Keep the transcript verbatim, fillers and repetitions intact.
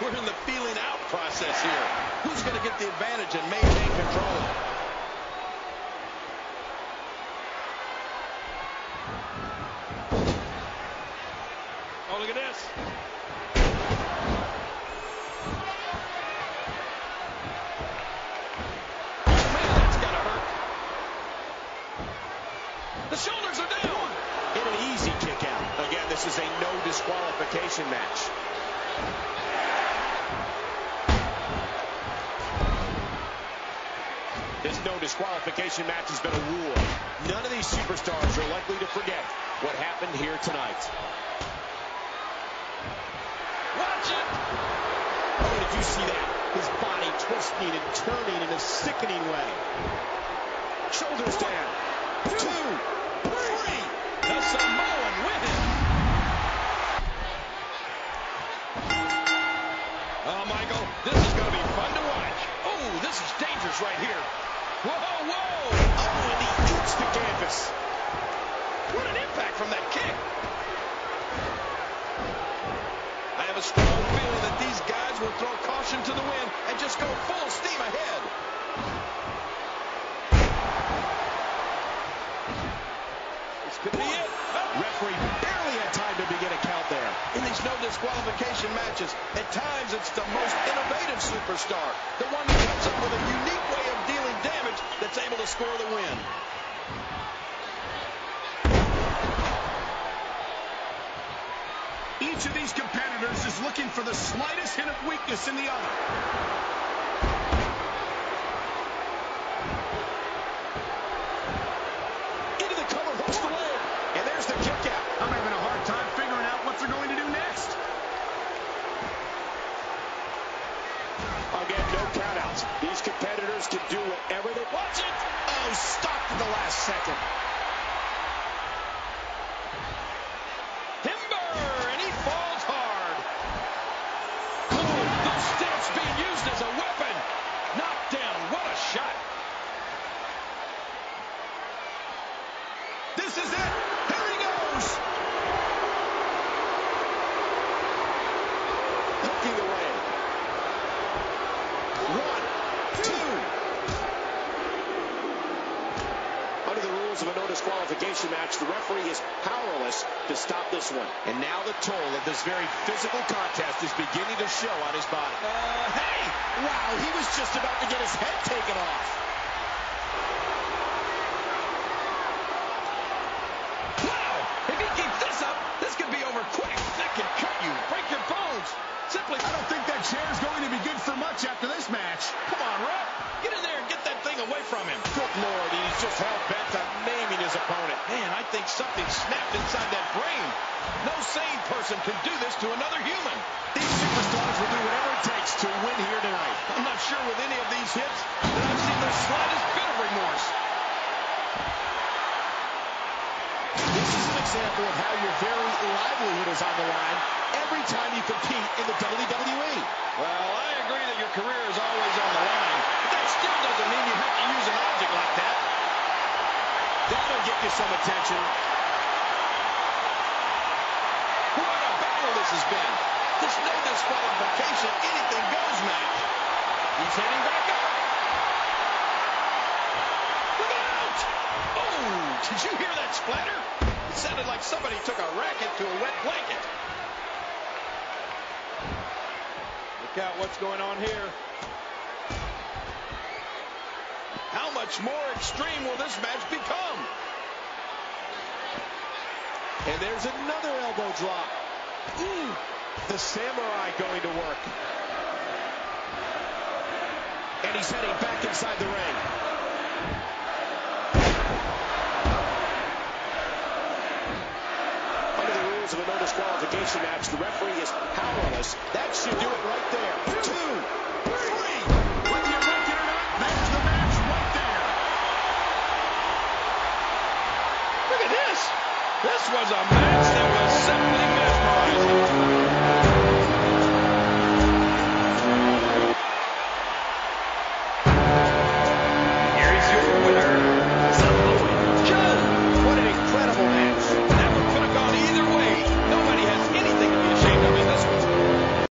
We're in the feeling out process here. Who's going to get the advantage and maintain control? Oh, look at this. Man, that's got to hurt. The shoulders are down. In an easy kick out. Again, this is a no disqualification match. This no disqualification match has been a war. None of these superstars are likely to forget what happened here tonight. Watch it! Oh, did you see that? His body twisting and turning in a sickening way. Shoulders down. Two, three. The Samoan with it. Oh, Michael, this is going to be fun to watch. Oh, this is dangerous right here. Whoa, whoa! Oh, and he eats the canvas. What an impact from that kick. I have a strong feeling that these guys will throw caution to the wind and just go full steam ahead. This could be it. Referee barely had time to begin a count there. In these no disqualification matches, at times it's the most innovative superstar, the one that comes up with a unique way of dealing damage that's able to score the win. Each of these competitors is looking for the slightest hint of weakness in the other. Into the cover, hooks the leg. And there's the kick out. I'm having a hard time figuring out what they're going to do next. Again, no countouts. These competitors can do whatever they want. Watch it! Oh, stopped at the last second. Timber, and he falls hard. Oh, those steps being used as a weapon. Knocked down, what a shot. This is it. Here he goes. Hooking the leg. One, two. Under the rules of a no disqualification match, the referee is powerless to stop this one. And now the toll of this very physical contest is beginning to show on his body. Uh, hey! Wow, he was just about to get his head taken off. Wow! If he keeps this up, this could be over quick. That could cut you, break your bones. Simply, I don't think that chair's going to be good for much after this match. come on, ref. Get in there and get that thing away from him. Good Lord, he's just hell-bent on naming his opponent. Man, I think something snapped inside that brain. No sane person can do this to another human. These superstars will do whatever it takes to win here tonight. I'm not sure with any of these hits that I've seen the slightest bit of remorse. This is an example of how your very livelihood is on the line every time you compete in the W W E. Well, I agree that your career is always on the line, but that still doesn't mean you have to use an object like that. That'll get you some attention. What a battle this has been. This no disqualification, anything goes match. He's heading back up. Look out! Oh, did you hear that splatter? It sounded like somebody took a racket to a wet blanket. Look out what's going on here. How much more extreme will this match become? And there's another elbow drop. Ooh, the samurai going to work. And he's heading back inside the ring. Under the rules of a no disqualification match, the referee is powerless. That should do it right there. Two, three. Whether you like it or not, there's the match right there. Look at this. This was a match that was simply mesmerizing.